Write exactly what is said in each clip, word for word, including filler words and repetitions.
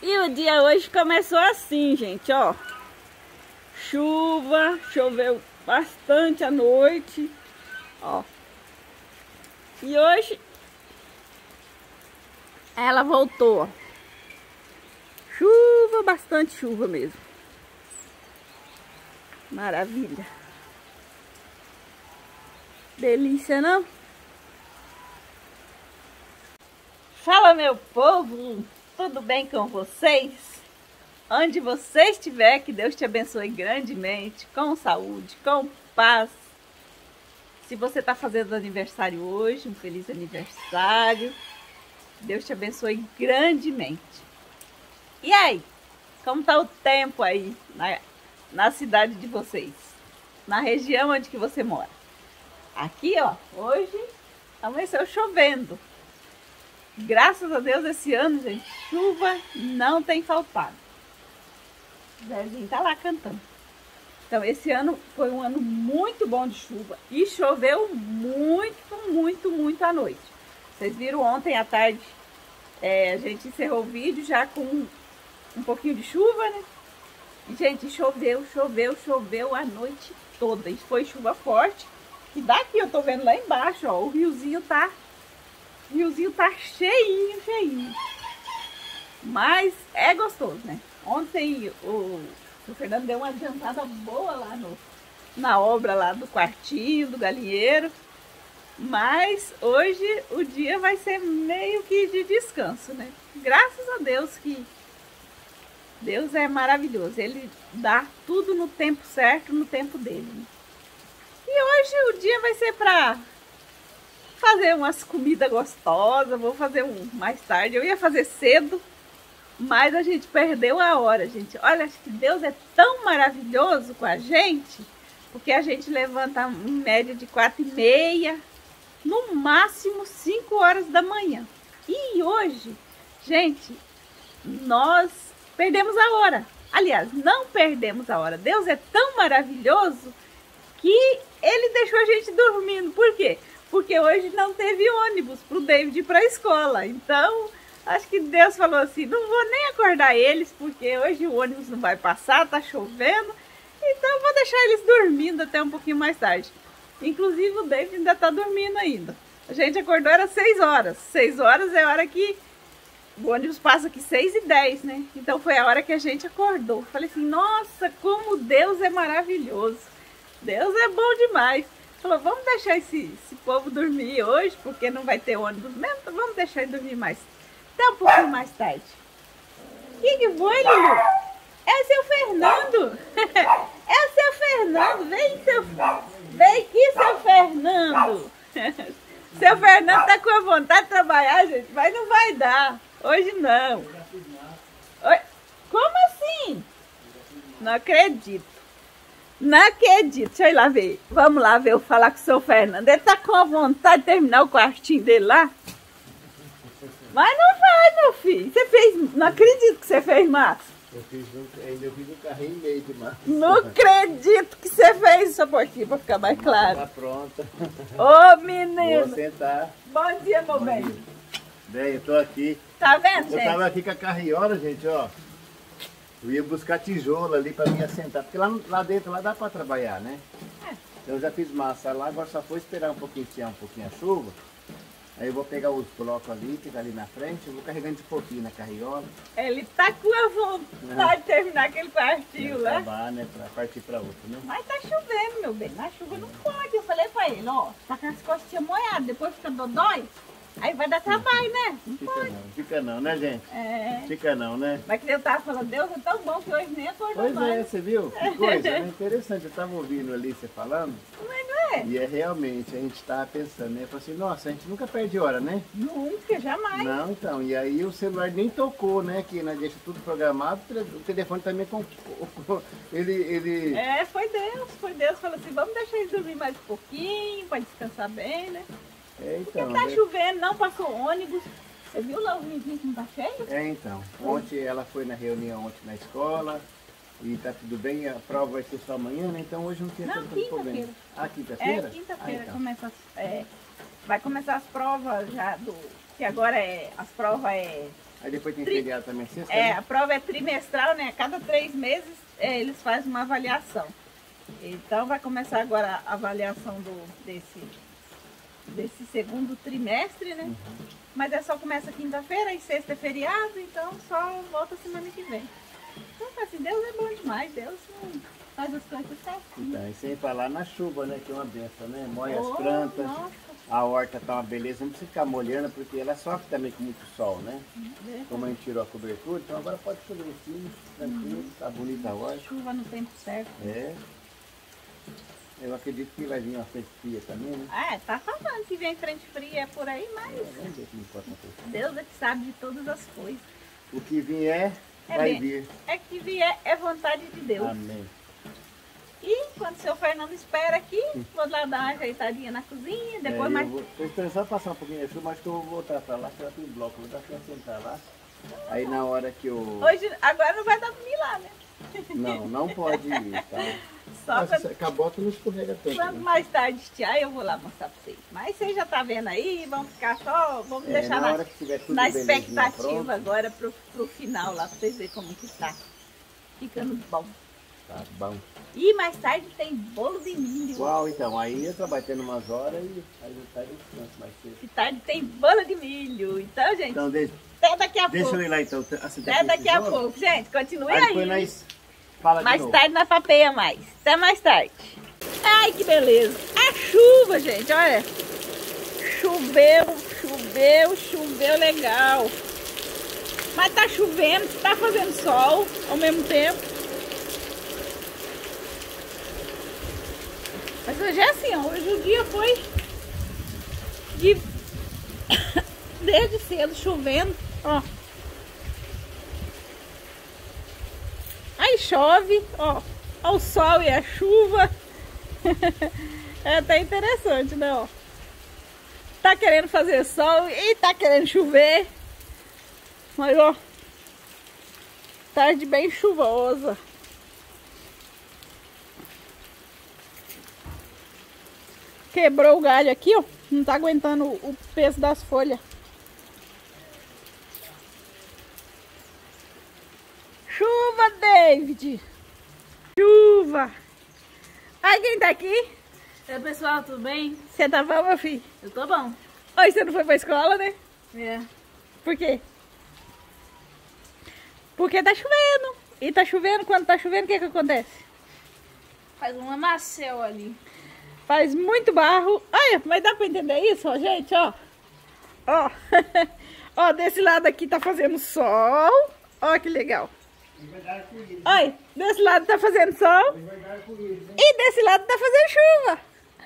E o dia hoje começou assim, gente, ó. Chuva, choveu bastante à noite, ó. E hoje ela voltou, ó. Chuva, bastante chuva mesmo. Maravilha. Delícia, não? Fala, meu povo! Tudo bem com vocês? Onde você estiver, que Deus te abençoe grandemente, com saúde, com paz. Se você está fazendo aniversário hoje, um feliz aniversário. Deus te abençoe grandemente. E aí? Como está o tempo aí na, na cidade de vocês? Na região onde que você mora? Aqui, ó, hoje amanheceu chovendo. Graças a Deus, esse ano, gente, chuva não tem faltado. O Zezinho tá lá cantando. Então, esse ano foi um ano muito bom de chuva. E choveu muito, muito, muito à noite. Vocês viram ontem à tarde, é, a gente encerrou o vídeo já com um, um pouquinho de chuva, né? E, gente, choveu, choveu, choveu a noite toda. E foi chuva forte. E daqui eu tô vendo lá embaixo, ó, o riozinho tá... O riozinho tá cheinho, cheinho. Mas é gostoso, né? Ontem o, o Fernando deu uma adiantada boa lá no, na obra lá do quartinho, do galinheiro. Mas hoje o dia vai ser meio que de descanso, né? Graças a Deus que Deus é maravilhoso. Ele dá tudo no tempo certo, no tempo dele, né? E hoje o dia vai ser pra... fazer umas comidas gostosas, vou fazer um mais tarde. Eu ia fazer cedo, mas a gente perdeu a hora, gente. Olha, acho que Deus é tão maravilhoso com a gente, porque a gente levanta em média de quatro e meia, no máximo cinco horas da manhã. E hoje, gente, nós perdemos a hora. Aliás, não perdemos a hora. Deus é tão maravilhoso que Ele deixou a gente dormindo. Por quê? Porque hoje não teve ônibus para o David ir para a escola. Então, acho que Deus falou assim, não vou nem acordar eles, porque hoje o ônibus não vai passar, tá chovendo. Então, vou deixar eles dormindo até um pouquinho mais tarde. Inclusive, o David ainda tá dormindo ainda. A gente acordou, era seis horas. seis horas é a hora que o ônibus passa aqui, seis e dez, né? Então, foi a hora que a gente acordou. Falei assim, nossa, como Deus é maravilhoso. Deus é bom demais. Falou, vamos deixar esse, esse povo dormir hoje, porque não vai ter ônibus mesmo, então vamos deixar ele dormir mais, até um pouquinho mais tarde. O que que foi, Lulu? É seu Fernando. É seu Fernando. Vem, seu... Vem aqui, seu Fernando. Seu Fernando tá com a vontade de trabalhar, gente, mas não vai dar. Hoje não. Oi? Como assim? Não acredito. Não acredito. Deixa eu ir lá ver. Vamos lá ver, eu falar com o seu Fernando. Ele tá com a vontade de terminar o quartinho dele lá. Mas não vai, meu filho. Você fez... Não acredito que você fez massa. Eu fiz um, ainda fiz um carrinho e meio de massa. Não acredito que você fez isso por aqui, pra ficar mais claro. Tá pronta. Ô, menino. Vou sentar. Bom dia, meu Bom bem. dia. Bem, eu tô aqui. Tá vendo, Eu gente? tava aqui com a carriola, gente, ó. Eu ia buscar tijolo ali para mim assentar, porque lá, lá dentro lá dá para trabalhar, né? É. Então eu já fiz massa lá, agora só foi esperar um pouquinho, tirar um pouquinho a chuva. Aí eu vou pegar os blocos ali, que tá ali na frente, eu vou carregando de pouquinho na carriola. Ele tá com a vontade de terminar aquele quartinho lá. Acabar, né, para partir para outro, né? Mas tá chovendo, meu bem, na chuva não pode. Eu falei pra ele, ó, tá com as costinhas molhadas, depois fica dodói. Aí vai dar trabalho, né? Não Fica pode. não, fica não, né, gente? É. Fica não, né? Mas que eu tava falando, Deus é tão bom que hoje nem acordou Pois mais. é, você viu? Que coisa, é interessante. Eu tava ouvindo ali você falando. Mas não é? E é realmente, a gente tava pensando, né? Falei assim, nossa, a gente nunca perde hora, né? Nunca, jamais. Não, então, e aí o celular nem tocou, né? Que nós deixa tudo programado, o telefone também com ele, ele... É, foi Deus, foi Deus. Falou assim, vamos deixar ele dormir mais um pouquinho, pra descansar bem, né? É, então, Porque tá né? chovendo, não passou ônibus. Você viu lá o riozinho que não tá cheio? É, então, ontem ela foi na reunião ontem na escola e tá tudo bem, a prova vai ser só amanhã, né? Então hoje não tem Não, tanto quinta-feira. problema. Ah, quinta-feira? É, quinta-feira Ah, então. começa, as- é, vai começar as provas já do que agora é, as provas é... Aí depois tem Tri... feriado também, sexta, É, né? a prova é trimestral, né? A cada três meses é, eles fazem uma avaliação. Então vai começar agora a avaliação do, desse, desse segundo trimestre, né? Uhum. Mas é só começa quinta-feira e sexta é feriado, então só volta semana que vem. Então assim, Deus é bom demais, Deus não faz as coisas certinho. Então, e sem falar na chuva, né? Que é uma benção, né? Molha Oh, as plantas, nossa. A horta tá uma beleza, não precisa ficar molhando, porque ela sofre também com muito sol, né? É. Como a gente tirou a cobertura, então agora pode chover sim, tranquilo, uhum. Tá bonita a horta. Chuva no tempo certo. É. Eu acredito que vai vir uma frente fria também, né? É, tá falando que vem frente fria por aí, mas É, vamos ver como pode acontecer. Deus é que sabe de todas as coisas. O que vier, é vai bem, vir. É que vier, é vontade de Deus. Amém. E quando o seu Fernando espera aqui, vou lá dar uma ajeitadinha na cozinha, depois é, mais... Vou, tô esperando só passar um pouquinho de chuva, mas que eu vou voltar pra lá, que ela tem bloco, vou dar pra sentar lá. Aí na hora que eu... Hoje, agora não vai dar pra mim lá, né? Não, não pode ir, tá? Só Mas quando... a bota não escorrega tanto. Quando né? mais tarde estiar, eu vou lá mostrar pra vocês. Mas vocês já tá vendo aí, vamos ficar só, vamos É, deixar na, na, hora que tiver tudo na belezinha expectativa pronto. agora pro, pro final lá, pra vocês verem como que tá ficando bom. Tá bom. E mais tarde tem bolo de milho. Uau, então, aí eu trabalho tendo umas horas e aí eu saio descanso mais cedo. E tarde tem bolo de milho. Então, gente, Então, deixa, até daqui a deixa pouco. eu ir lá então. Assim, Até daqui a pouco. Gente, continue aí. aí. Depois nós fala de Mais novo. tarde nós papeia mais. Até mais tarde. Ai, que beleza. A chuva, gente, olha. Choveu, choveu, choveu legal. Mas tá chovendo, tá fazendo sol ao mesmo tempo. Mas hoje é assim, ó. Hoje o dia foi de... desde cedo chovendo, ó. Aí chove, ó. Ó o sol e a chuva. É até interessante, né, ó. Tá querendo fazer sol e tá querendo chover. Mas, ó. Tarde bem chuvosa. Quebrou o galho aqui, ó. Não tá aguentando o peso das folhas. Chuva, David! Chuva! Ai, quem tá aqui? Oi, pessoal, tudo bem? Você tá bom, meu filho? Eu tô bom. Hoje você não foi pra escola, né? É. Por quê? Porque tá chovendo. E tá chovendo, quando tá chovendo, o que que acontece? Faz um amacel ali. Faz muito barro. Olha, mas dá pra entender isso, ó, gente, ó. Ó. Ó, desse lado aqui tá fazendo sol. Ó, que legal. Olha, desse lado tá fazendo sol. E desse lado tá fazendo chuva.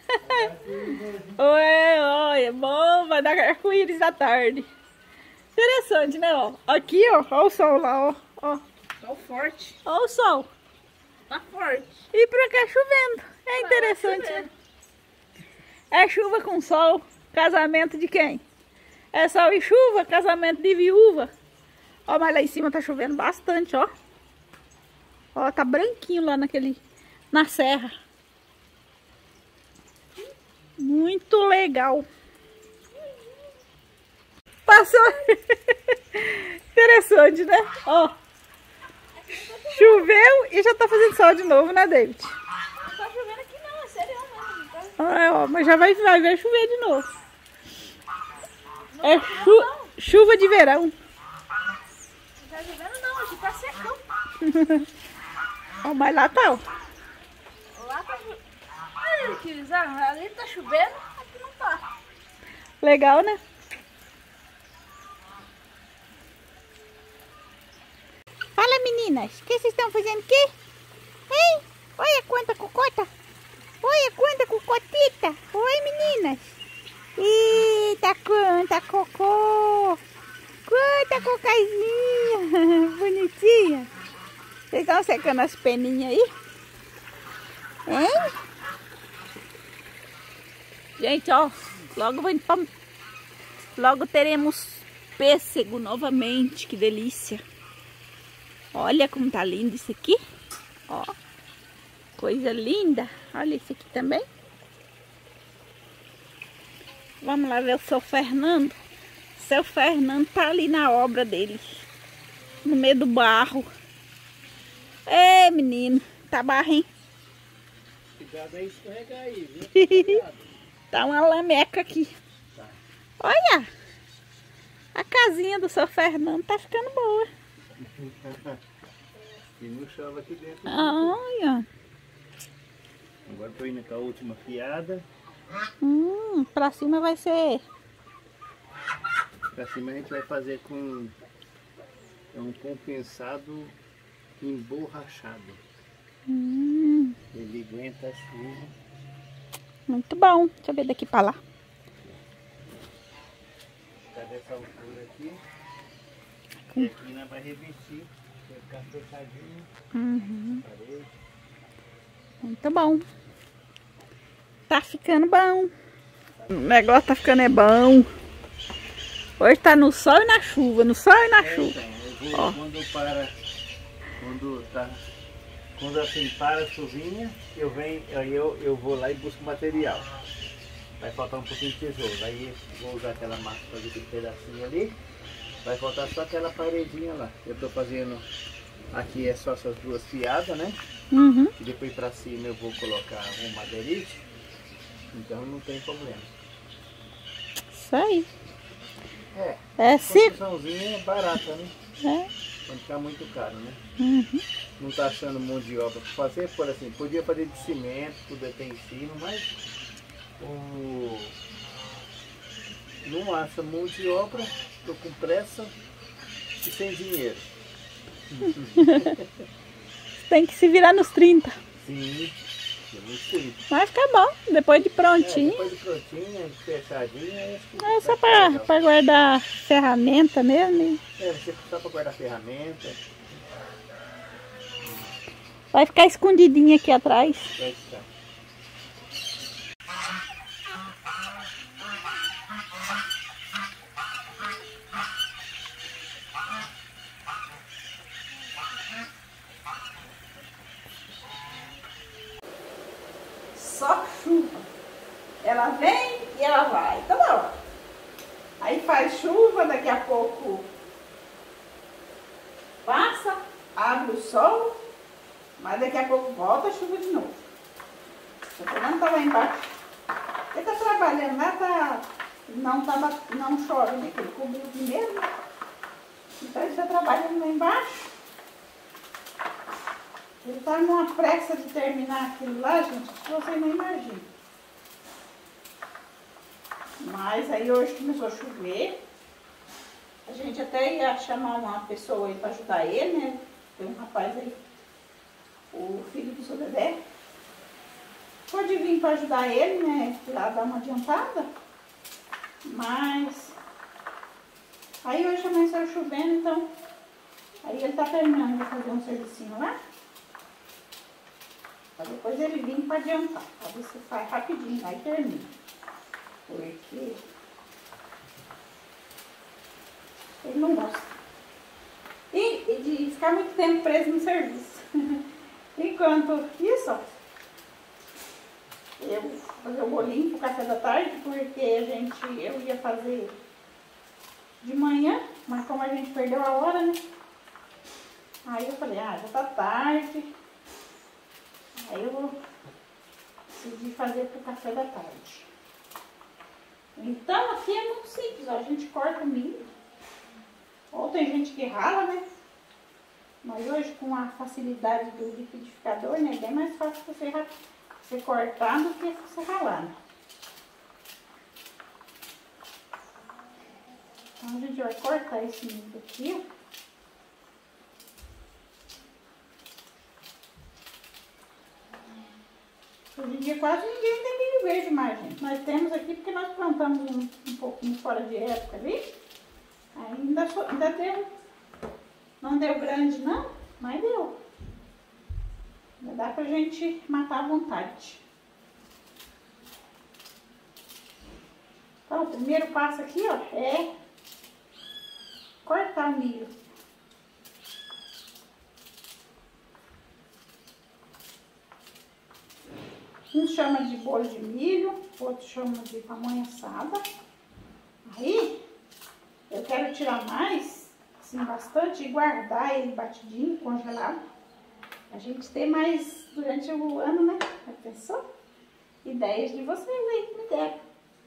Ué, olha, bom, vai dar arco-íris da tarde. Interessante, né, ó. Aqui, ó, ó o sol lá, ó. Ó, Tá forte. ó o sol. Tá forte. E pra cá chovendo. É interessante, né? É chuva com sol, casamento de quem? É sol e chuva, casamento de viúva. Ó, mas lá em cima tá chovendo bastante, ó. Ó, tá branquinho lá naquele, na serra. Muito legal. Passou. Interessante, né? Ó. Choveu e já tá fazendo sol de novo, né, David? Não tá chovendo aqui não, é sério mesmo. Tá... Ah, ó, mas já vai, vai, vai chover de novo. Não, É não, chu não. chuva de verão. Não tá chovendo não, aqui tá secão. Ó, mas lá tá, ó. Lá tá chovendo. Olha aqui, ah, ali tá chovendo, aqui não tá. Legal, né? Fala, meninas. O que vocês estão fazendo aqui? Hein? Olha quanta cocota. Olha quanta cocotita. Oi, meninas. Eita, quanta cocô. Quanta cocaizinha. Bonitinha. Vocês estão secando as peninhas aí? Hein? Gente, ó. Logo, vou, logo teremos pêssego novamente. Que delícia. Olha como tá lindo isso aqui. Ó. Coisa linda. Olha esse aqui também. Vamos lá ver o seu Fernando. Seu Fernando tá ali na obra dele, no meio do barro. Ei, menino, tá barro, hein? Cuidado aí, escorregar aí, viu? Tá uma lameca aqui. Tá. Olha, a casinha do seu Fernando tá ficando boa. E não chove aqui dentro. Olha. Agora tô indo com a última fiada. Hum, pra cima vai ser... Pra cima a gente vai fazer com um compensado emborrachado. Hum, Ele aguenta a chuva. muito bom. Deixa eu ver daqui pra lá. Tá dessa altura aqui. E aqui nós vai revestir. Vai ficar fechadinho. Uhum. Parede. Muito bom. Tá ficando bom. O negócio tá ficando é bom. Hoje tá no sol e na chuva, no sol e na É, chuva. então, eu vou, Ó. quando para, quando tá, quando assim para a chuvinha, eu venho, aí eu, eu vou lá e busco material. Vai faltar um pouquinho de tijolo, aí vou usar aquela massa para fazer aquele pedacinho ali. Vai faltar só aquela paredinha lá. Eu tô fazendo, aqui é só essas duas fiadas, né? Uhum. E depois para cima eu vou colocar um madeirite, então não tem problema. Isso aí. É, É sim. construçãozinha barata, né? É. Não ficar muito caro, né? Uhum. Não tá achando mão de obra para fazer, por assim, podia fazer de cimento, tudo até em cima, mas o... não acha mão de obra, tô com pressa e sem dinheiro. Tem que se virar nos trinta. Sim, eu não sei. Vai ficar bom, depois de É, prontinho. depois de prontinho, fechadinho, acho que É só vai ficar pra, legal. pra guardar ferramenta mesmo. É, você só para guardar ferramenta, Vai ficar escondidinho aqui atrás. vai ficar. Só chuva. Ela vem e ela vai toda hora. Aí faz chuva, daqui a pouco passa, abre o sol, mas daqui a pouco volta a chuva de novo. O Fernando tá lá embaixo. Ele tá trabalhando lá, tá, não, tá, não chove, né? Que ele cobriu primeiro, né? Então ele tá trabalhando lá embaixo. Ele tá numa pressa de terminar aquilo lá, gente, que vocês não imaginam. Mas aí hoje começou a chover. A gente até ia chamar uma pessoa aí para ajudar ele, né? Tem um rapaz aí, o filho do seu Dedé. Pode vir para ajudar ele, né? Lá dar uma adiantada. Mas aí hoje amanheceu chovendo, então aí ele tá terminando de fazer um servicinho lá. Pra depois ele vir para adiantar. Pra ver se faz rapidinho, aí termina. Porque ele não gosta. E, e de ficar muito tempo preso no serviço. Enquanto isso, ó, eu vou fazer o bolinho pro café da tarde, porque a gente, eu ia fazer de manhã, mas como a gente perdeu a hora, né? Aí eu falei, ah, já tá tarde. Aí eu vou decidir fazer pro café da tarde. Então aqui é muito simples, ó, a gente corta o milho. Ou tem gente que rala, né? Mas hoje com a facilidade do liquidificador, né? É bem mais fácil você, você cortar do que você ralar, né? Então a gente vai cortar esse milho aqui, ó. Hoje em dia quase ninguém tem milho verde mais, gente. Nós temos aqui porque nós plantamos um, um pouquinho fora de época ali. Ainda, ainda deu. Não deu grande não, mas deu. Ainda dá pra gente matar à vontade. Então o primeiro passo aqui, ó, é cortar o milho. Um chama de bolo de milho, outro chama de pamonha assada. Aí, quero tirar mais, assim, bastante, e guardar ele batidinho, congelado. A gente ter mais durante o ano, né? Já pensou? Ideias de vocês aí, me deram.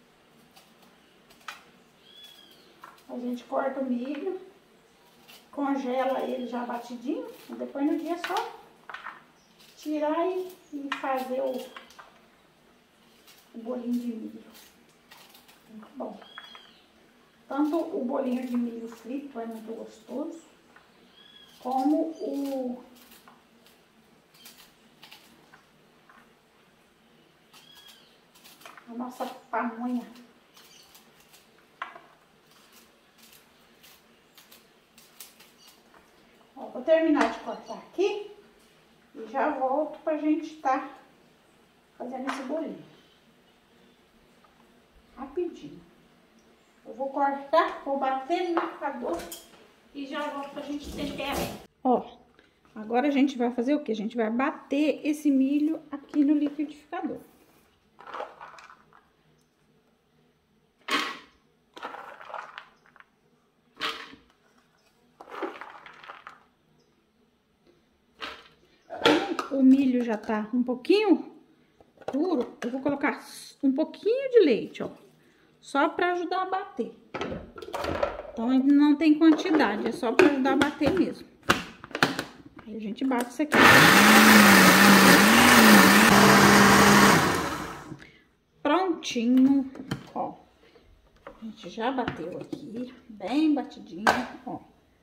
A gente corta o milho, congela ele já batidinho, e depois no dia é só tirar e, e fazer o, o bolinho de milho. Muito bom. Tanto o bolinho de milho frito é muito gostoso, como o a nossa pamonha. Ó, vou terminar de cortar aqui e já volto pra gente estar fazendo esse bolinho. Rapidinho. Eu vou cortar, vou bater no liquidificador e já volto pra gente temperar. Ó, agora a gente vai fazer o que? A gente vai bater esse milho aqui no liquidificador. O milho já tá um pouquinho duro, eu vou colocar um pouquinho de leite, ó, só para ajudar a bater. Então não tem quantidade, é só para ajudar a bater mesmo. Aí a gente bate isso aqui. Prontinho, ó. A gente já bateu aqui, bem batidinho, ó.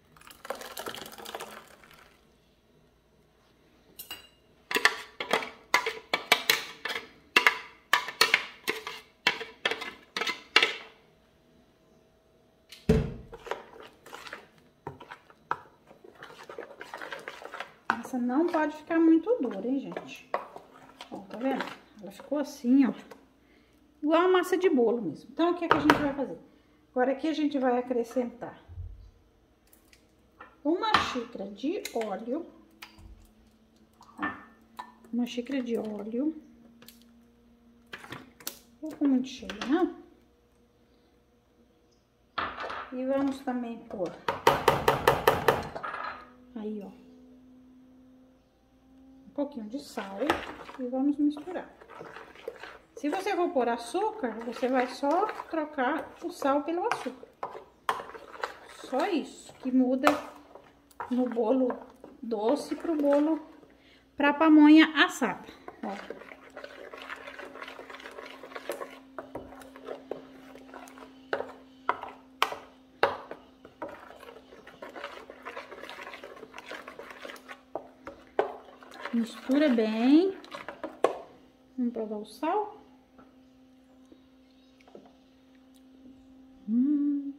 Essa não pode ficar muito dura, hein, gente? Ó, tá vendo? Ela ficou assim, ó. Igual a massa de bolo mesmo. Então, o que é que a gente vai fazer? Agora aqui a gente vai acrescentar uma xícara de óleo. Ó, uma xícara de óleo. Não ficou muito cheio, não? E vamos também pôr aí, ó, um pouquinho de sal e vamos misturar. Se você for pôr açúcar, você vai só trocar o sal pelo açúcar. Só isso que muda no bolo doce pro bolo pra pamonha assada. Ó. Mistura bem. Vamos provar o sal. Hum.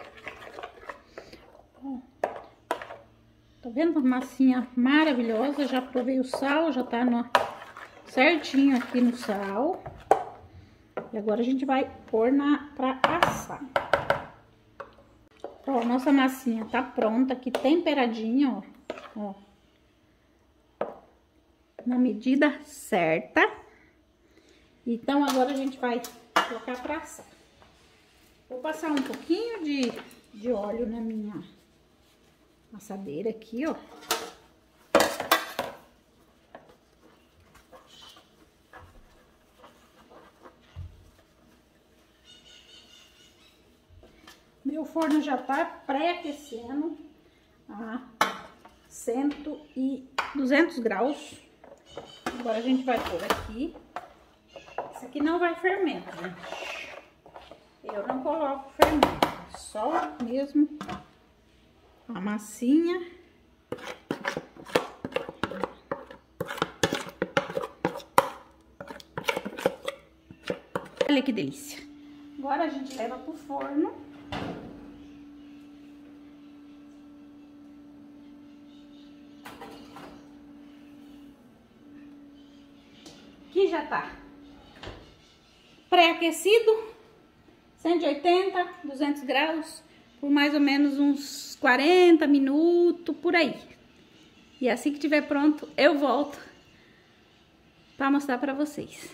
Ó. Tá vendo a massinha maravilhosa? Já provei o sal, já tá no, certinho aqui no sal. E agora a gente vai pôr na, pra assar. Ó, nossa massinha tá pronta aqui, temperadinha, ó. Ó. Na medida certa. Então, agora a gente vai colocar pra assar. Vou passar um pouquinho de, de óleo na minha assadeira aqui, ó. Meu forno já tá pré-aquecendo a cento e duzentos graus. Agora a gente vai pôr aqui. Isso aqui não vai fermento, gente. Eu não coloco fermento, só mesmo a massinha. Olha que delícia. Agora a gente leva pro forno. Aqui já tá pré-aquecido, cento e oitenta, duzentos graus, por mais ou menos uns quarenta minutos, por aí. E assim que tiver pronto, eu volto para mostrar para vocês.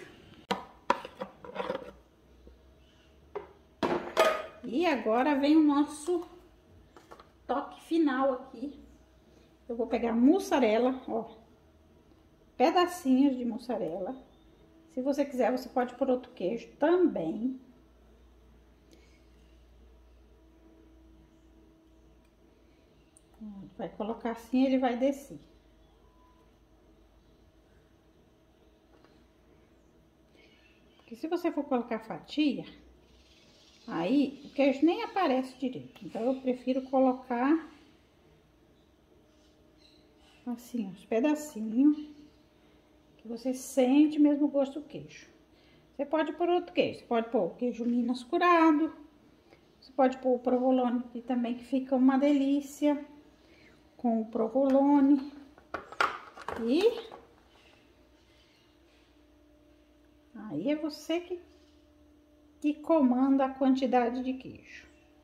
E agora vem o nosso final aqui, eu vou pegar mussarela, ó, pedacinhos de mussarela. Se você quiser, você pode pôr outro queijo também. Vai colocar assim, ele vai descer. Porque se você for colocar fatia, aí o queijo nem aparece direito. Então, eu prefiro colocar assim, os pedacinhos, que você sente mesmo o gosto do queijo. Você pode pôr outro queijo, você pode pôr o queijo Minas curado, você pode pôr o provolone aqui também, que fica uma delícia com o provolone. E aí é você que, que comanda a quantidade de queijo.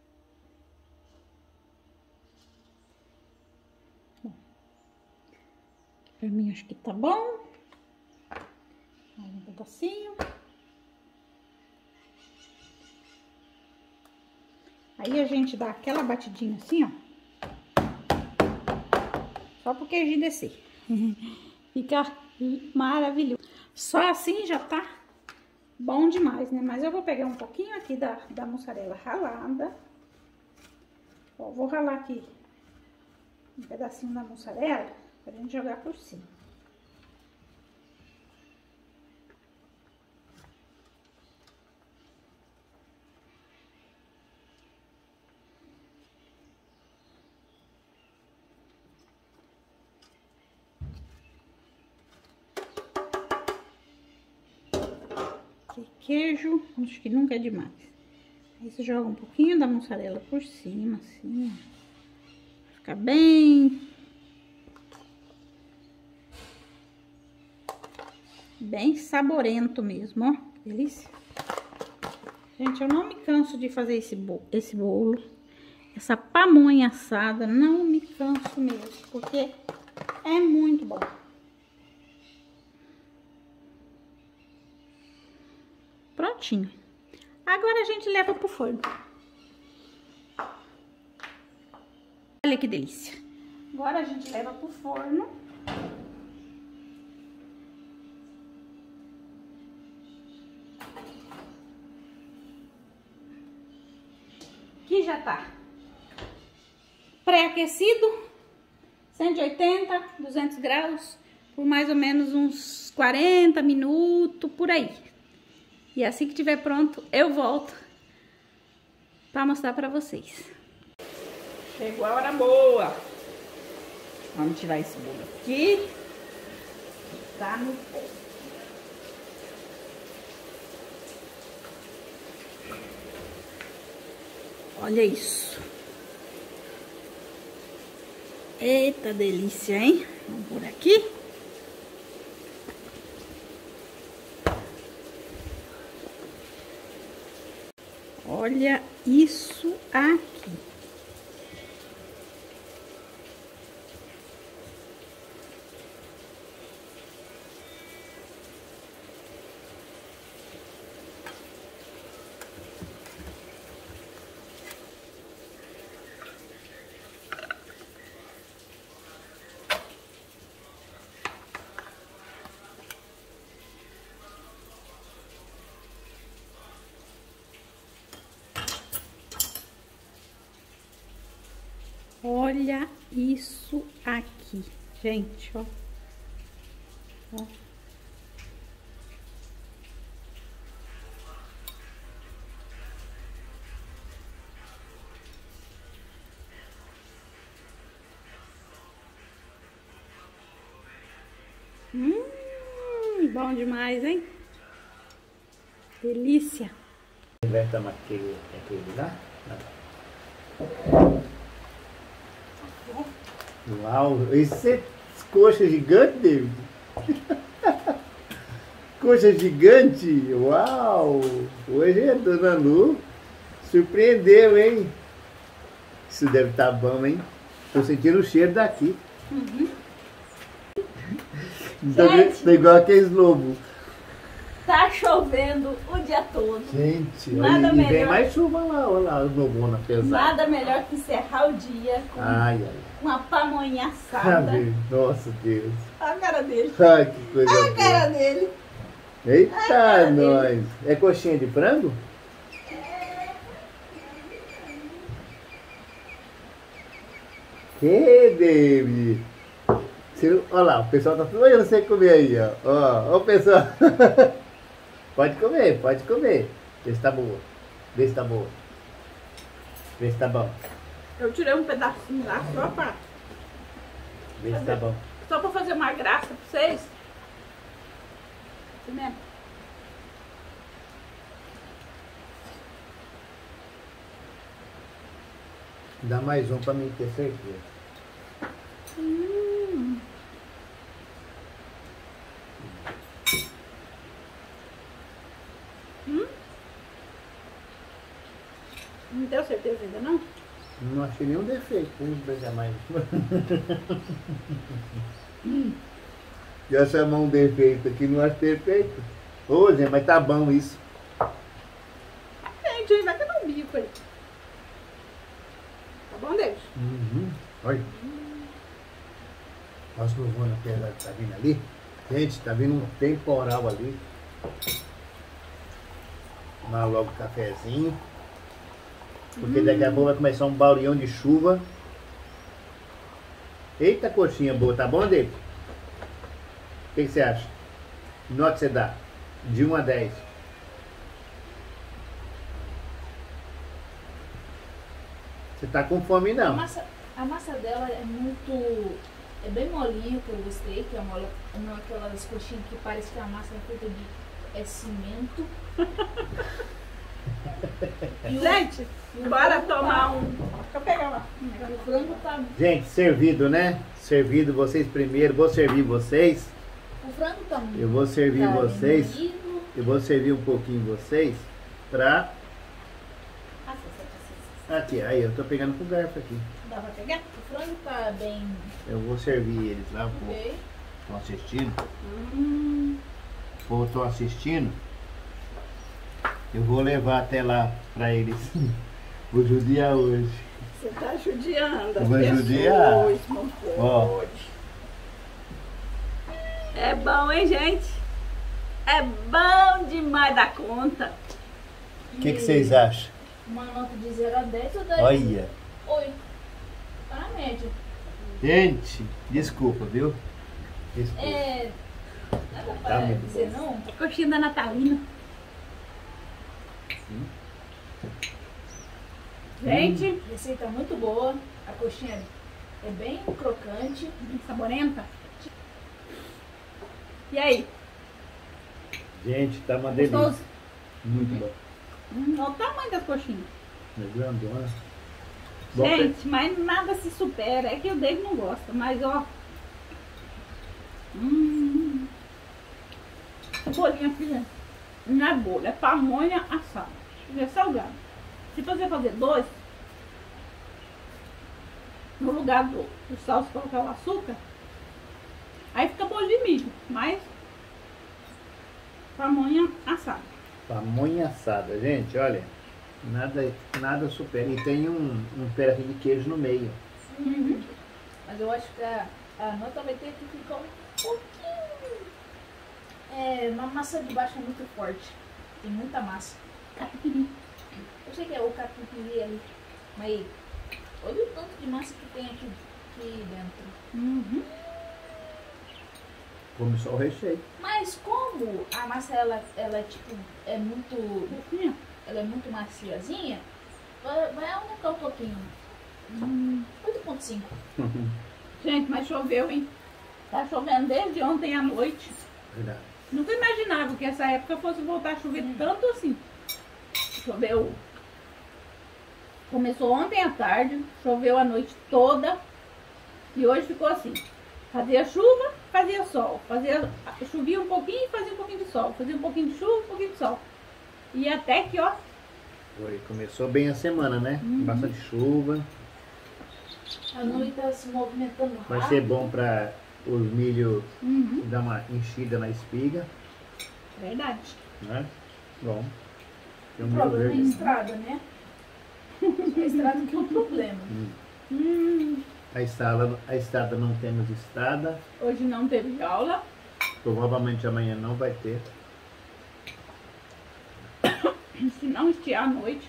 Bom, pra mim acho que tá bom. Mais um pedacinho. Aí a gente dá aquela batidinha assim, ó. Só pro queijinho descer. Fica maravilhoso. Só assim já tá bom demais, né? Mas eu vou pegar um pouquinho aqui da, da mussarela ralada. Ó, vou ralar aqui um pedacinho da mussarela pra gente jogar por cima. Queijo, acho que nunca é demais. Aí você joga um pouquinho da mussarela por cima, assim, ó. Fica bem... Bem saborento mesmo, ó. Delícia. Gente, eu não me canso de fazer esse bolo, esse bolo. Essa pamonha assada, não me canso mesmo, porque é muito bom. Prontinho. Agora a gente leva pro forno. Olha que delícia. Agora a gente leva pro forno. Que já tá pré-aquecido. cento e oitenta, duzentos graus. Por mais ou menos uns quarenta minutos, por aí. E assim que tiver pronto, eu volto para mostrar para vocês. Chegou a hora boa. Vamos tirar esse bolo aqui. Tá no fogo. Olha isso. Eita delícia, hein? Vamos por aqui. Olha isso aqui. Olha isso aqui, gente, ó. Ó. Hum, bom demais, hein? Delícia. Vai tomar aquele, aquele lá? Uau, isso é coxa gigante, David? Coxa gigante, uau! Hoje a dona Lu surpreendeu, hein? Isso deve estar bom, hein? Tô sentindo o cheiro daqui. Uhum. Tá igual aqueles lobos. Tá chovendo o dia todo. Gente, Nada olha, e vem melhor. mais chuva lá, olha lá, no Bona pesado. Nada melhor que encerrar o dia com Ai, ai. uma pamonha ai. assada. Nossa, Deus. Olha a cara dele. Ai, que coisa Olha a boa. cara dele. Eita, cara nós. É coxinha de frango? Que David? Você- Olha lá, o pessoal tá olhando você comer aí, ó. Ó, ó o pessoal. Pode comer, pode comer. Vê se tá boa. Vê se tá boa. Vê se tá bom. Eu tirei um pedacinho lá só pra, Vê se tá bom. só pra fazer uma graça pra vocês. Assim mesmo. Dá mais um pra mim ter certeza. Hum. Hum? Não tenho certeza ainda não? Não achei nenhum defeito. Vamos pegar mais. Já chamou um defeito aqui, não acho perfeito. Ô, gente, mas tá bom isso. Gente, ainda que no bico aí. Tá bom, Deus? Uhum. Olha. Nós não vamos na pedra que tá vindo ali. Gente, tá vindo um temporal ali. Tomar logo o cafezinho. Porque daqui a pouco vai começar um baurião de chuva. Eita, coxinha boa, tá bom, David? O que, que você acha? Que nota você dá? De um a dez. Você tá com fome A não? massa, a massa dela é muito. É bem molinha, que eu gostei, que é uma, uma aquelas coxinhas que parece que a massa é feita de é cimento. E o- Gente, e o bora frango tomar tá- um... Deixa eu pegar lá. um negócio. O frango tá. Gente, servido, né? Servido vocês primeiro, vou servir vocês. O frango tá muito. Eu vou servir tá vocês. lindo. Eu vou servir um pouquinho vocês pra... Ah, você, você, você. Aqui, aí, eu tô pegando com o garfo aqui. Dá pra pegar? O frango tá bem. Eu vou servir eles lá, o povo. Ok. Estão assistindo? Hum, O povo estão assistindo. Eu vou levar até lá pra eles. Vou judiar hoje. você tá judiando as Vai pessoas, judiar. não Ó. pode. É bom, hein, gente? É bom demais da conta. O que, que vocês acham? Uma nota de zero a dez eu daria Olha. oito. Tá na média. Gente, desculpa, viu? Desculpa. É. Nada Tá pra muito dizer bom. não. Coxinha da Natalina. Gente, Receita muito boa. A coxinha é bem crocante. bem saborenta. E aí? Gente, tá uma delícia. Gostoso? Muito bom. Hum, olha o tamanho das coxinhas. É grandona. Bom, Gente, mas nada se supera. É que o David não gosta, mas ó. Hum. Bolinha, filha. Não é bolha, é pamonha assada. É salgado. Se você fazer dois, no lugar do, do sal, você colocar o açúcar, aí fica bolo de milho. Mas pamonha assada. pamonha assada, gente, olha. Nada, nada supera. E tem um, um pedacinho de queijo no meio. Uhum. Mas eu acho que a, a nota vai ter que ficar um pouquinho. É, uma massa de baixo é muito forte. Tem muita massa. Catupiry. Eu sei que é o catupiry ali. Mas olha o tanto de massa que tem aqui, aqui dentro. Uhum. Come só o recheio. Mas como a massa ela, ela é tipo é muito Fofinha. ela é muito maciazinha, vai, vai aumentar um pouquinho. Hum. oito ponto cinco. Gente, mas choveu, hein? Tá chovendo desde ontem à noite. Verdade. Nunca imaginava que essa época fosse voltar a chover tanto assim. Choveu. Começou ontem à tarde, choveu a noite toda e hoje ficou assim. Fazia chuva, fazia sol. Fazia, chovia um pouquinho e fazia um pouquinho de sol. Fazia um pouquinho de chuva, um pouquinho de sol. E até que, ó, Foi, começou bem a semana, né? Uhum. Bastante chuva. A noite tá se movimentando rápido. Vai ser bom para os milho uhum. dar uma enchida na espiga. Verdade. Né? Bom. Tem O um problema é a verde. estrada, né? A estrada que é um problema. Hum. Hum, A estrada, a estrada não temos estrada. hoje não teve aula. Provavelmente amanhã não vai ter. Se não estiar à noite.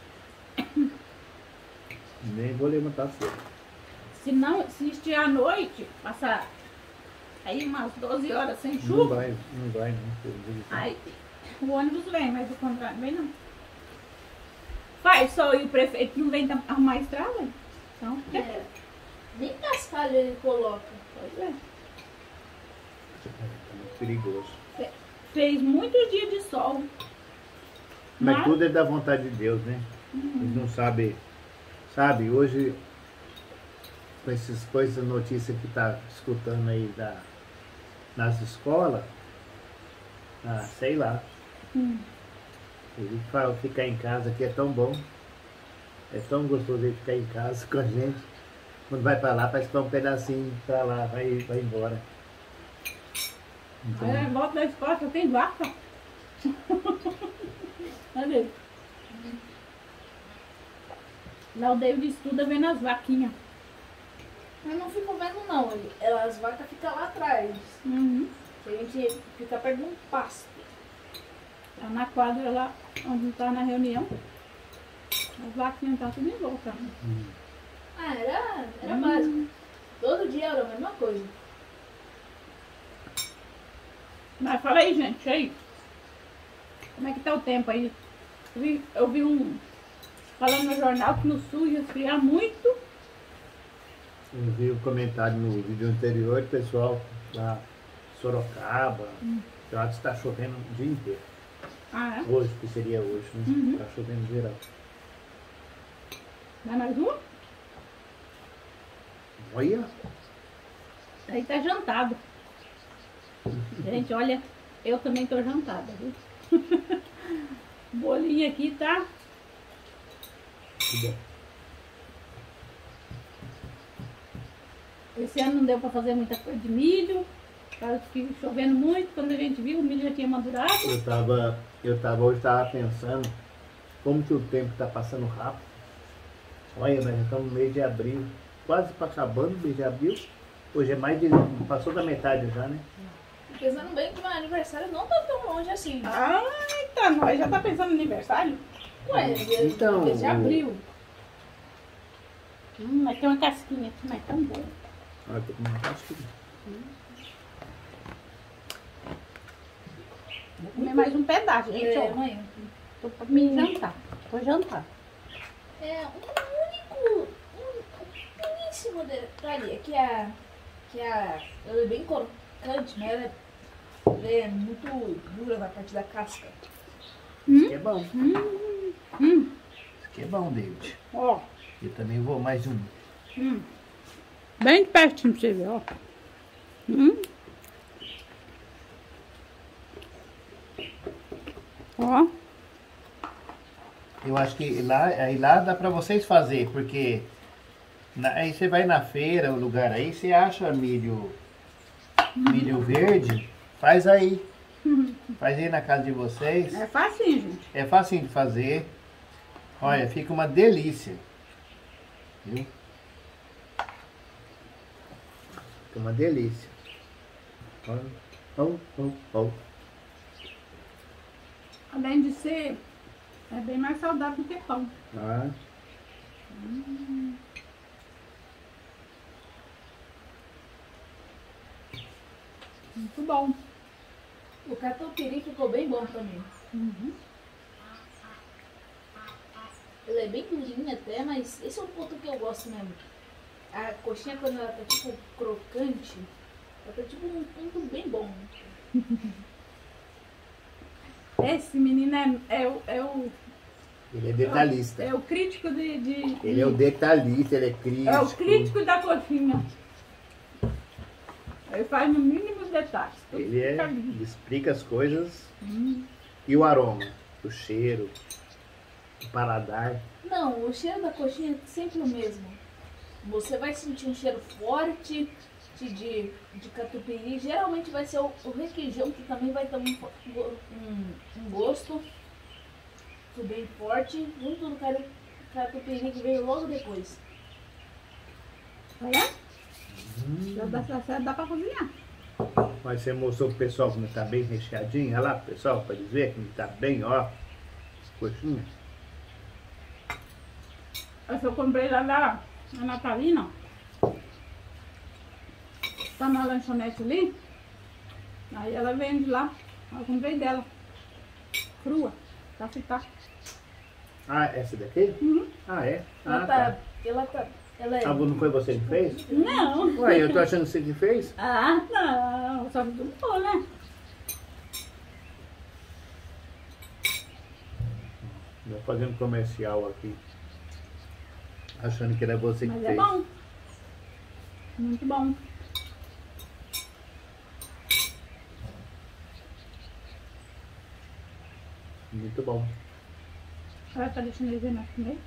Nem vou levantar cedo. Se não, se estiar à noite, passar aí umas doze horas sem Não chuva, vai, não vai não. pelo jeito. aí o ônibus vem, mas o contrário não vem não. Faz só e o prefeito não vem tam- arrumar a estrada? Então, É. Nem cascalho ele coloca. pois é. É muito perigoso. Fez muitos dias de sol. Mas Mas- tudo é da vontade de Deus, né? Eles não sabem. Sabe, hoje, com essas coisas, notícias que tá escutando aí da, nas escolas, ah, sei lá. Hum. Ele fala, ficar em casa aqui é tão bom. É tão gostoso ele ficar em casa com a gente. Quando vai pra lá, parece que vai um pedacinho pra lá, vai, vai embora. Então, Aí eu volto da escola, só tem vaca. Cadê? Lá o David estuda vendo as vaquinhas. Eu não fico vendo não. ele- As vacas ficam lá atrás. Uhum. A gente fica perto de um pasto. Tá na quadra lá, onde tá na reunião. As vaquinhas tá tudo em volta. Ah, era, era Hum. básico. Todo dia era a mesma coisa. Mas fala aí, gente, aí. Como é que tá o tempo aí? Eu vi, eu vi um falando no jornal que no sul ia esfriar muito. eu vi um comentário no vídeo anterior, o pessoal da Sorocaba, eu acho que está chovendo o dia inteiro. Ah, é? Hoje, que seria hoje, né? Uhum. Está chovendo geral. Vai mais uma? Olha, Aí tá jantado. Gente, olha, eu também tô jantada, viu? O bolinho aqui tá. que bom. Esse ano não deu pra fazer muita coisa de milho. Tava chovendo muito. Quando a gente viu, o milho já tinha madurado. Eu tava, eu tava, hoje estava pensando como que o tempo está passando rápido. Olha, nós já estamos no mês de abril, quase para acabando o mês de abril. Hoje é mais de. Passou da metade já, né? Pensando bem que meu aniversário não tá tão longe assim. Ai, tá, nós já tá pensando no aniversário? Ué, Então, desde o- abril. Hum, mas tem uma casquinha aqui, mas tão boa. Ah, tô com uma casquinha. Vou comer mais um pedaço, gente. É, Ó. mãe. Tô pra me jantar. Vou jantar. É, um único, um pequeníssimo detalhe é que a, que a, ela é bem crocante, né? Ela é, ela é muito dura na parte da casca. Isso aqui é bom. Hum, hum, Isso aqui é bom, David. ó. Eu também vou mais um. Hum. Bem de pertinho pra você ver, ó. Hum. Ó. Eu acho que lá, aí lá dá pra vocês fazer, porque na- aí você vai na feira, o lugar aí, você acha milho, milho verde, faz aí. Faz aí na casa de vocês. É facinho, gente. É facinho de fazer. Olha, fica uma delícia. Viu? Fica uma delícia. Olha. Oh, oh, oh. Além de ser, é bem mais saudável do que pão. Ah, Muito bom. O catupiry ficou bem bom também. Uhum. Ela é bem durinha até, mas esse é o ponto que eu gosto mesmo. A coxinha, quando ela tá tipo crocante, ela tá tipo um ponto bem bom. Esse menino é, é, o, é, o, ele é detalhista. é o crítico de... de- Ele é o detalhista, ele é crítico. é o crítico da coxinha. Ele faz no mínimo os detalhes. Tudo Ele é, fica lindo. ele explica as coisas. Hum. E o aroma, o cheiro, o paladar. Não, o cheiro da coxinha é sempre o mesmo. Você vai sentir um cheiro forte, de, de catupiry, geralmente vai ser o, o requeijão, que também vai ter um, um, um gosto bem forte, junto do catupiry que veio logo depois. Olha, hum. já dá, já dá pra cozinhar. Mas você mostrou pro pessoal como tá bem recheadinho, olha lá, pessoal, pra dizer que tá bem, ó, coxinha. Essa eu comprei lá da Natalina. Tá na lanchonete ali. Aí ela vende lá. Eu comprei dela. Crua. Pra fritar. Ah, essa daqui? Uhum. Ah, é? Ela Ah, tá. tá. Ela tá. Ela é. Ah, não foi você que fez? Não. Ué, eu tô achando que você que fez? Ah, não. Só que não foi, né? Tô fazendo comercial aqui. Achando que era você que Mas fez. é bom. Muito bom. Muito bom. Olha, tá deixando ele ver nós comer.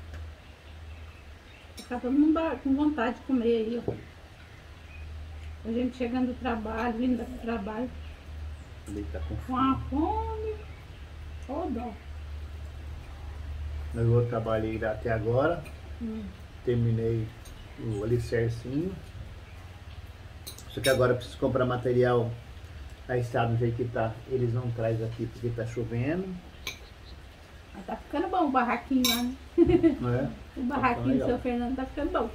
Tá todo mundo com vontade de comer aí, ó. A gente chegando do trabalho, vindo do trabalho. Ele tá com Com a fome. Ô, dó. Eu trabalhei até agora. Hum. Terminei o alicercinho. Só que agora eu preciso comprar material. A estrada do jeito que tá, eles não trazem aqui porque tá chovendo. Mas tá ficando bom o barraquinho lá, né? Não é? O barraquinho do seu Fernando tá ficando bom.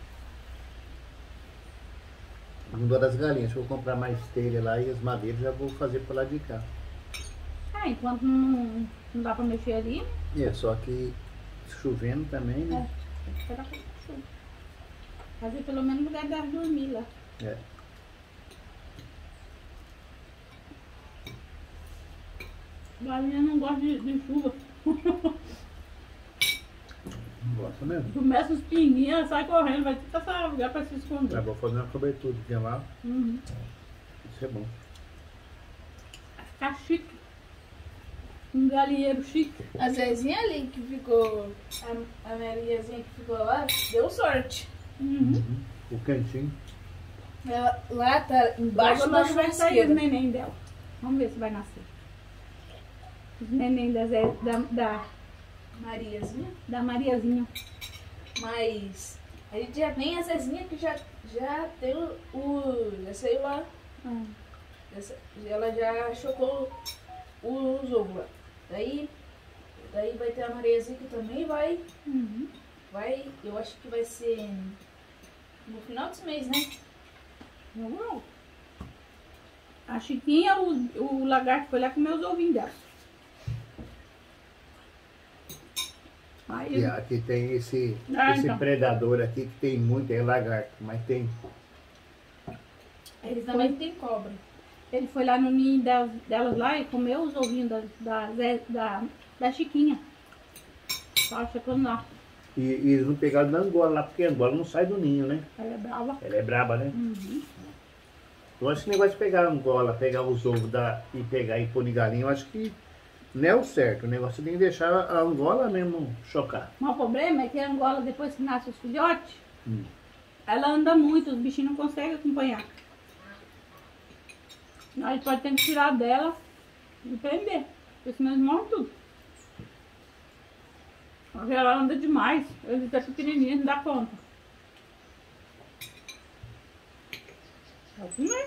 Mudou das galinhas. Se eu comprar mais telha lá e as madeiras, já vou fazer por lá de cá. Ah, enquanto não, não dá pra mexer ali, É, só que chovendo também, né? é, tem que esperar pra chuva. Fazer pelo menos lugar de dormir lá. É. Galinha não gosta de, de chuva. Gosta mesmo. Começa os pinguinhos, sai correndo, vai ter que passar lugar pra se esconder. Eu vou fazer uma cobertura que tem lá. Uhum. Isso é bom. Vai ficar chique. Um galinheiro chique. A Zezinha ali que ficou. A, a Mariazinha que ficou lá, deu sorte. Uhum. O cantinho. Ela, lá tá embaixo da Agora vai sair os churrasqueira. neném dela. Vamos ver se vai nascer. Os neném da, Zé, da, da, Mariazinha. da Mariazinha. Mas a gente já tem a Zezinha que já, já tem o, o. Já saiu lá. Ah. Essa- ela já chocou os ovos lá. Daí, daí vai ter a Mariazinha que também vai. Uhum. Vai. Eu acho que vai ser no final desse mês, né? Vamos lá. A Chiquinha, o, o lagarto foi lá comer os ovinhos dela. Aí, E aqui tem esse, Ah, esse então. predador aqui que tem muito, é lagarto, mas tem. Eles também tem cobra. ele foi lá no ninho delas, delas lá e comeu os ovinhos da, da, Zé- da, da Chiquinha. Tava chegando lá. E, e eles não pegaram da Angola lá, porque a Angola não sai do ninho, né? Ela é brava. Ela é braba, né? Uhum. Eu acho que o negócio de pegar a Angola, pegar os ovos da, e pegar e pôr em galinha, eu acho que não é o certo. O negócio tem que deixar a Angola mesmo chocar. Mas o problema é que a Angola, depois que nasce os filhotes, Hum. ela anda muito, os bichinhos não conseguem acompanhar. Aí pode ter que tirar dela e prender, porque senão eles morrem tudo. Porque ela anda demais, eles estão pequenininhos, não dá conta. Pode comer.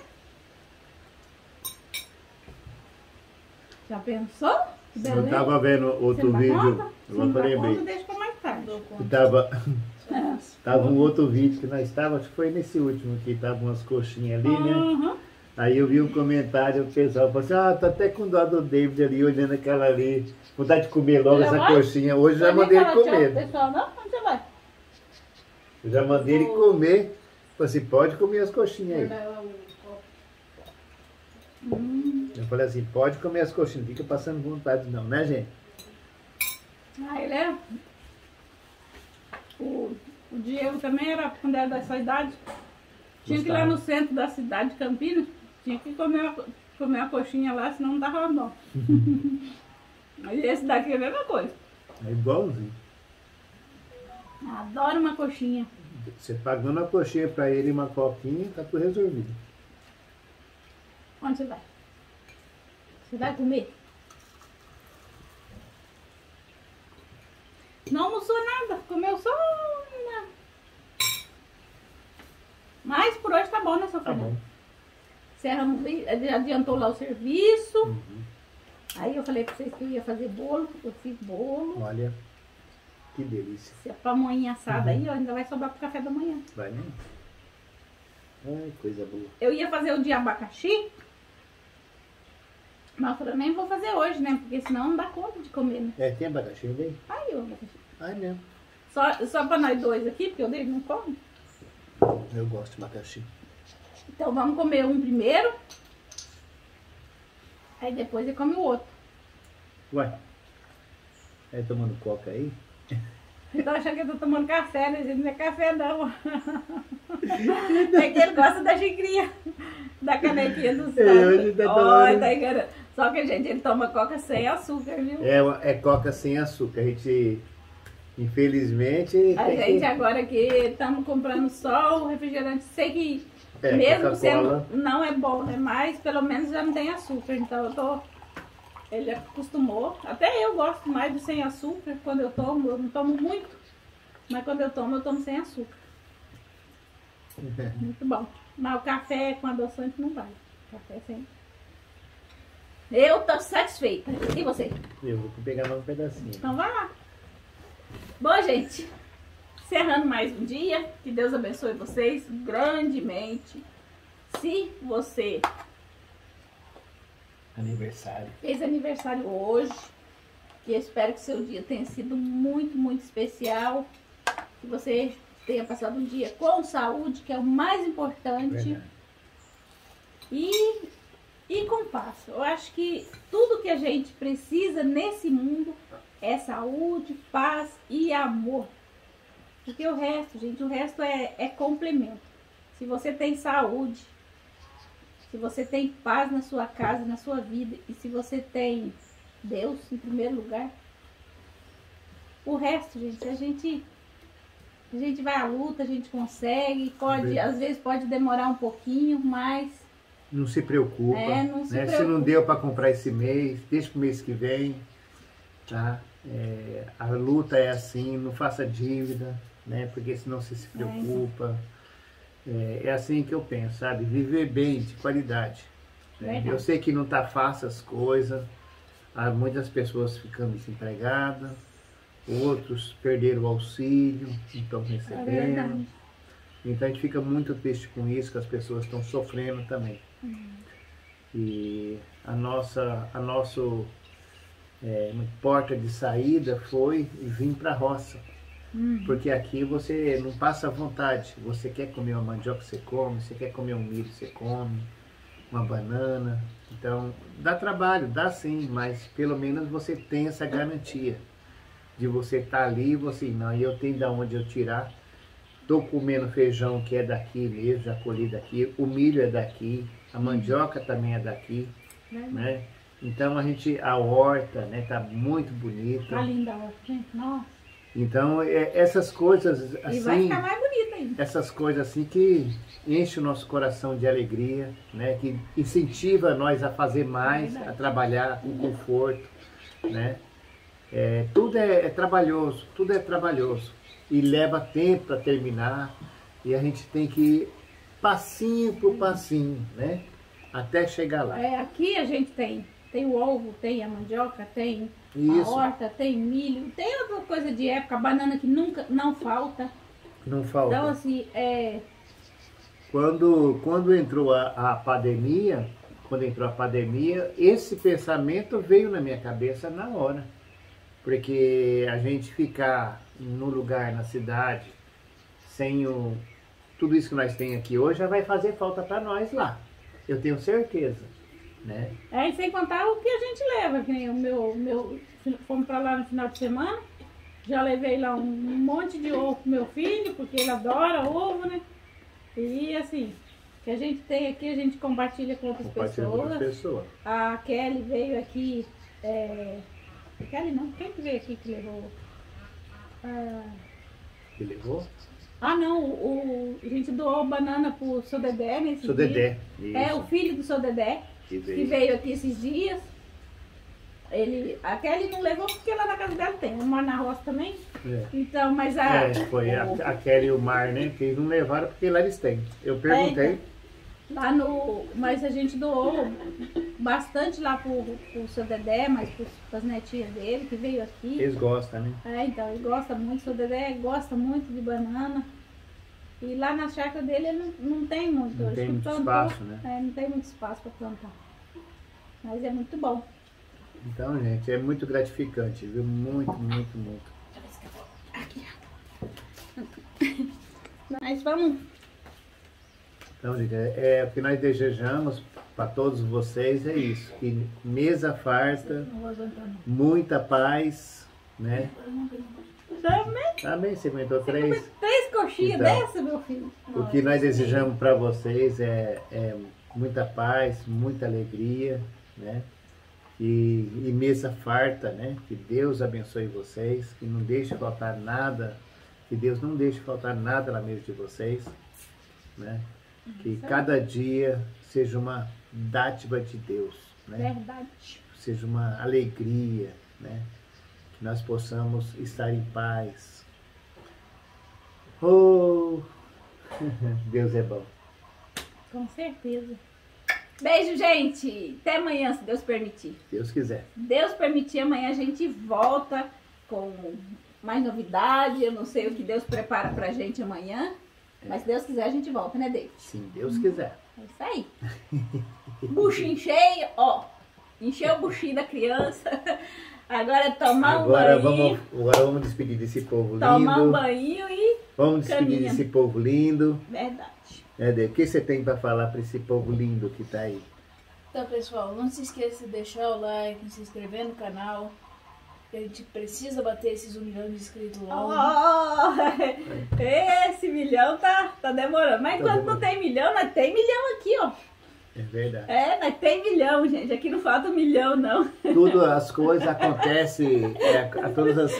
Já pensou? Que Eu beleza. tava vendo outro Você não dá vídeo, conta? Se agora não que eu dá conta, lembrei. deixa pra mais tarde. Dou Que conta. tava, É. tava um outro vídeo que nós estávamos, acho que foi nesse último que tava umas coxinhas ali, né? Uhum. Aí eu vi um comentário, o pessoal falou assim, ah, tô até com dó do David ali, olhando aquela ali. Vontade de comer logo Já essa vai? coxinha. Hoje já Vai nem mandei ele falar tchau pro comer. pessoal, não? Onde você vai? Eu já mandei ele comer. Falei assim, pode comer as coxinhas aí. Guardar lá o copo. Hum. Eu falei assim, pode comer as coxinhas, não fica passando vontade não, né, gente? Ah, ele é. O, o Diego também era, quando era dessa idade, tinha que ir lá no centro da cidade de Campinas, tinha que comer uma, comer uma coxinha lá, senão não dava bom. Mas esse daqui é a mesma coisa. É igualzinho. Adoro uma coxinha. Você pagando a coxinha pra ele e uma coquinha, tá tudo resolvido. Onde você vai? Você vai comer? Não almoçou nada, comeu só uma. Mas por hoje tá bom, né, seu Tá Fernando? bom. Você adiantou lá o serviço. Uhum. Aí eu falei pra vocês que eu ia fazer bolo. Eu fiz bolo. Olha, que delícia. Se é pamonha assada Uhum. aí, ó, ainda vai sobrar pro café da manhã. Vai, né? Ai, coisa boa. Eu ia fazer o de abacaxi. Mas eu falei, nem vou fazer hoje, né? Porque senão não dá conta de comer, né? É, tem abacaxi bem? Aí o abacaxi. Ai, mesmo. Só, só pra nós dois aqui, porque o dele não come. Eu gosto de abacaxi. Então vamos comer um primeiro. Aí depois ele come o outro. Ué, é tomando coca aí? Eu tô achando que eu tô tomando café, né, gente? Não é café, não. É que ele gosta da xicrinha, da canequinha do É, hoje tá tomando. Olha, tá enganando. Só que, gente, ele toma coca sem açúcar, viu? É, é coca sem açúcar. A gente, infelizmente, A tem gente que... agora que estamos comprando só o refrigerante, sei que É, mesmo Coca-Cola. sendo não é bom, né? Mas pelo menos já não tem açúcar. Então eu tô. Ele acostumou. Até eu gosto mais do sem açúcar quando eu tomo. Eu não tomo muito. Mas quando eu tomo, eu tomo sem açúcar. Muito bom. Mas o café com adoçante não vai. Café sem. Eu tô satisfeita. E você? Eu vou pegar mais um pedacinho. Então vai lá. Bom, gente. Encerrando mais um dia. Que Deus abençoe vocês grandemente. Se você Aniversário. fez aniversário hoje, que eu espero que seu dia tenha sido muito, muito especial. Que você tenha passado um dia com saúde, que é o mais importante. Verdade. E, e com paz. Eu acho que tudo que a gente precisa nesse mundo é saúde, paz e amor. Porque o resto, gente, o resto é, é complemento. Se você tem saúde, se você tem paz na sua casa, na sua vida, e se você tem Deus em primeiro lugar, o resto, gente, a gente, a gente vai à luta, a gente consegue, pode, Verdade. às vezes pode demorar um pouquinho, mas Não se preocupa. É, não se né? Se preocupa. não deu para comprar esse mês, deixa pro mês que vem. Tá? É, a luta é assim, não faça dívida, né? Porque senão você se preocupa. É, é assim que eu penso, sabe? Viver bem, de qualidade. né? Verdade. Eu sei que não tá fácil as coisas. Há muitas pessoas ficando desempregadas, outros perderam o auxílio, não estão é recebendo. verdade. Então a gente fica muito triste com isso, que as pessoas estão sofrendo também. E a nossa, a nosso é, porta de saída foi vir para a roça. Hum. Porque aqui você não passa vontade. Você quer comer uma mandioca, você come. Você quer comer um milho, você come. Uma banana. Então, dá trabalho, dá sim, mas pelo menos você tem essa garantia de você estar ali e você, não, e eu tenho de onde eu tirar. Estou comendo feijão que é daqui mesmo, já colhi daqui. O milho é daqui, a mandioca também é daqui, Verdade. né? Então a gente, a horta, né, tá muito bonita. Tá linda a horta, gente. Nossa. Então é, essas coisas E vai assim, ficar mais bonita ainda. essas coisas assim que enchem o nosso coração de alegria, né? Que incentiva nós a fazer mais, Verdade. a trabalhar com conforto, né? É, tudo é, é trabalhoso, tudo é trabalhoso e leva tempo para terminar e a gente tem que ir passinho por passinho, né? Até chegar lá. É, aqui a gente tem, tem o ovo, tem a mandioca, tem a Isso, horta, tem milho, tem outra coisa de época, a banana que nunca, não falta. não falta. Então, assim, é, Quando, quando entrou a, a pandemia, quando entrou a pandemia, esse pensamento veio na minha cabeça na hora. Porque a gente ficar no lugar, na cidade, sem o, tudo isso que nós temos aqui hoje, já vai fazer falta para nós lá. Eu tenho certeza, né? é, e sem contar o que a gente leva, que nem o meu, meu fomos pra lá no final de semana, já levei lá um monte de ovo pro meu filho, porque ele adora ovo, né? E assim, que a gente tem aqui, a gente compartilha com outras Compartilhando com pessoas. as pessoas. A Kelly veio aqui, é... Kelly não, quem que veio aqui que levou? Ah, Que levou? Ah, não, o, a gente doou banana pro seu Dedé nesse Seu dia. Dedé. É, Isso. o filho do seu Dedé, Que que veio. veio aqui esses dias. Ele, a Kelly não levou porque lá na casa dela tem, eu moro na roça também. É. Então, mas a... É, foi a, o- a Kelly e o Mar, né? Que eles não levaram porque lá eles têm. Eu perguntei. Lá no... Mas a gente doou bastante lá pro, pro seu Dedé, mas pros, pras netinhas dele, que veio aqui. Eles gostam, né? É, então, ele gosta muito, o seu Dedé gosta muito de banana. E lá na chácara dele ele não, não tem muito. Não acho tem que muito plantou, espaço, né? É, não tem muito espaço para plantar. Mas é muito bom. Então, gente, é muito gratificante, viu? Muito, muito, muito. Mas vamos. Então, gente, é, é o que nós desejamos para todos vocês é isso. Que mesa farta, Não vou aguentar, não. muita paz, né? Também. Também você aguentou Come três. três coxinhas Então, dessa, meu filho. O que nós desejamos para vocês é, é muita paz, muita alegria, né? E, e mesa farta, né? Que Deus abençoe vocês, que não deixe faltar nada, que Deus não deixe faltar nada na mesa de vocês, né? Que cada dia seja uma dádiva de Deus, né? Verdade. Seja uma alegria, né? Que nós possamos estar em paz. Oh, Deus é bom. Com certeza. Beijo, gente. Até amanhã, se Deus permitir. Deus quiser. Deus permitir, amanhã a gente volta com mais novidade. Eu não sei o que Deus prepara pra gente amanhã. Mas se Deus quiser, a gente volta, né, David? Sim, Deus quiser. É isso aí. Buchinho cheio, ó. Encheu o buchinho da criança. Agora é tomar Agora um banho. vamos, agora vamos despedir desse povo Tomar um lindo. banho e... Vamos despedir caminha. desse povo lindo. Verdade. É, Dê, o que você tem para falar para esse povo lindo que tá aí? Então, pessoal, não se esqueça de deixar o like, se inscrever no canal. Que a gente precisa bater esses um milhão de inscritos logo. Oh, esse milhão tá, tá demorando. Mas Tá enquanto demorando. não tem milhão, nós tem milhão aqui, ó. É verdade. É, nós tem milhão, gente. Aqui não falta um milhão, não. Tudo as coisas acontecem, é, a, a todas as.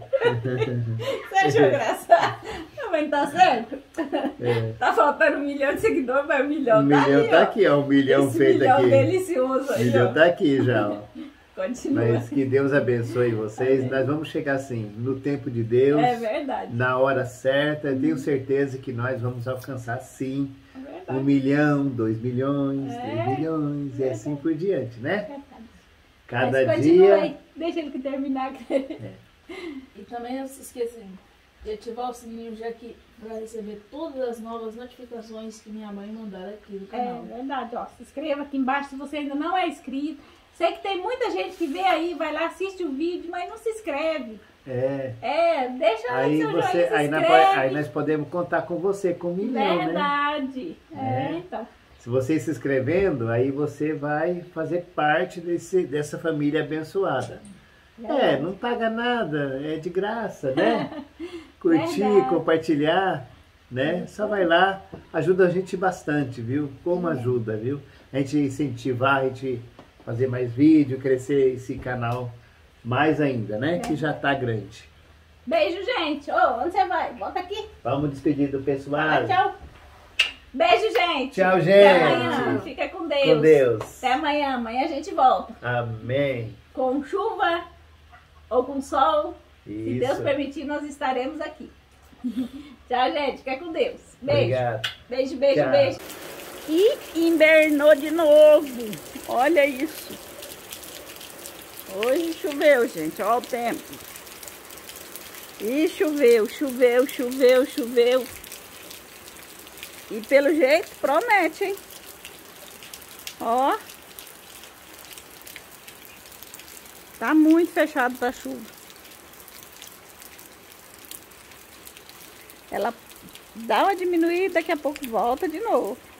Você achou engraçado? Mas tá certo? É. Tá faltando um milhão de seguidores, mas o milhão O tá milhão aí, tá ó. aqui, ó. O milhão Esse feito milhão aqui. delicioso O aí, milhão ó. tá aqui já, ó. Continua. Mas que Deus abençoe vocês. Amém. Nós vamos chegar assim, no tempo de Deus, É verdade. na hora certa. Eu tenho certeza que nós vamos alcançar sim É um verdade. milhão, dois milhões, É. três milhões e assim por diante, né? É verdade. Cada Mas continua dia. aí. Deixa ele que terminar. E também não se esqueçam de ativar o sininho já que para receber todas as novas notificações que minha mãe mandar aqui no É canal. verdade, ó. Se inscreva aqui embaixo se você ainda não é inscrito. Sei que tem muita gente que vê aí, vai lá, assiste o vídeo, mas não se inscreve. É. É, deixa Aí, seu você, joinha, se aí, nós, inscreve. po- aí nós podemos contar com você com um milhão, né? Verdade. É, É. então. Se você se inscrevendo, aí você vai fazer parte desse, dessa família abençoada. É, não paga nada, é de graça, né? Curtir, Verdade. compartilhar, né? Só vai lá, ajuda a gente bastante, viu? Como ajuda, viu? A gente incentivar, a gente fazer mais vídeo, crescer esse canal mais ainda, né? Que já tá grande. Beijo, gente. Ô, onde você vai? Volta aqui. Vamos despedir do pessoal. Fala tchau. Beijo, gente. Tchau, Até gente. amanhã. Fica com Deus. Com Deus. Até amanhã. Amanhã a gente volta. Amém. Com chuva ou com sol. Se Deus Isso. permitir, nós estaremos aqui. Tchau, gente. Fica com Deus. Beijo. Obrigado. Beijo, beijo, Tchau. beijo. E invernou de novo. Olha isso. Hoje choveu, gente. Olha o tempo. E choveu, choveu, choveu, choveu. E pelo jeito promete, hein? Ó. Tá muito fechado pra chuva. Ela dá uma diminuída, daqui a pouco volta de novo.